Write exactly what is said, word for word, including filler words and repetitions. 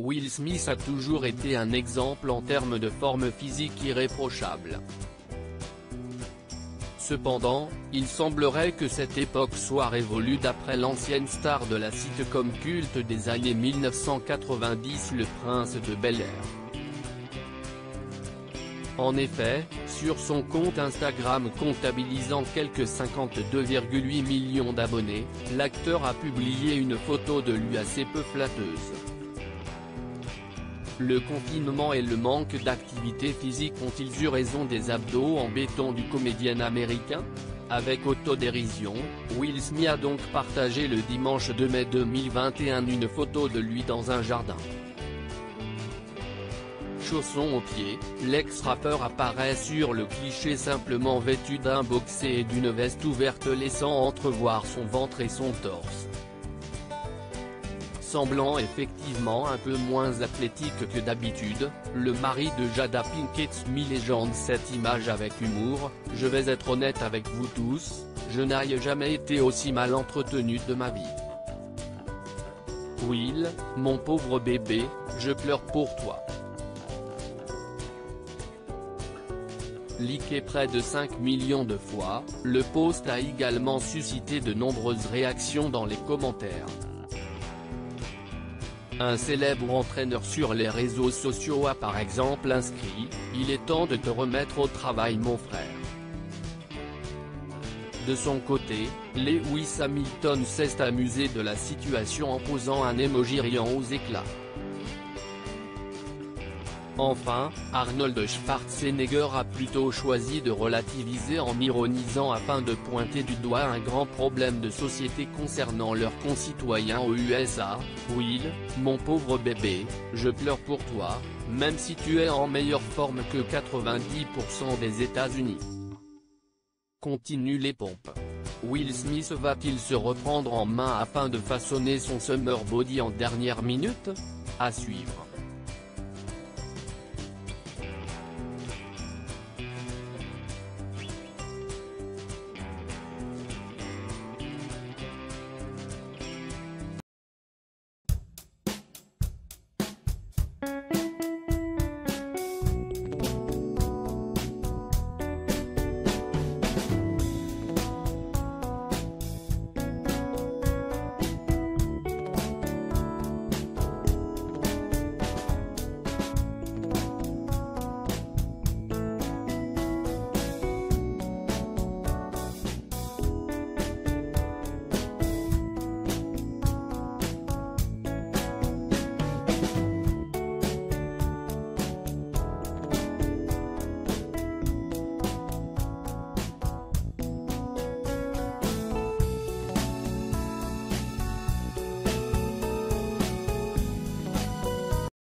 Will Smith a toujours été un exemple en termes de forme physique irréprochable. Cependant, il semblerait que cette époque soit révolue d'après l'ancienne star de la sitcom culte des années mille neuf cent quatre-vingt-dix Le Prince de Bel-Air. En effet, sur son compte Instagram comptabilisant quelques cinquante-deux virgule huit millions d'abonnés, l'acteur a publié une photo de lui assez peu flatteuse. Le confinement et le manque d'activité physique ont-ils eu raison des abdos en béton du comédien américain? Avec autodérision, Will Smith a donc partagé le dimanche deux mai deux mille vingt et un une photo de lui dans un jardin. Chaussons aux pieds, l'ex-rappeur apparaît sur le cliché simplement vêtu d'un boxer et d'une veste ouverte laissant entrevoir son ventre et son torse. Semblant effectivement un peu moins athlétique que d'habitude, le mari de Jada Pinkett Smith légende cette image avec humour. « Je vais être honnête avec vous tous, je n'ai jamais été aussi mal entretenu de ma vie. Will, mon pauvre bébé, je pleure pour toi. » Liké près de cinq millions de fois, le post a également suscité de nombreuses réactions dans les commentaires. Un célèbre entraîneur sur les réseaux sociaux a par exemple inscrit « Il est temps de te remettre au travail mon frère ». De son côté, Lewis Hamilton s'est amusé de la situation en posant un emoji riant aux éclats. Enfin, Arnold Schwarzenegger a plutôt choisi de relativiser en ironisant afin de pointer du doigt un grand problème de société concernant leurs concitoyens aux U S A. « Will, mon pauvre bébé, je pleure pour toi, même si tu es en meilleure forme que quatre-vingt-dix pour cent des États-Unis. » Continue les pompes. Will Smith va-t-il se reprendre en main afin de façonner son summer body en dernière minute? À suivre.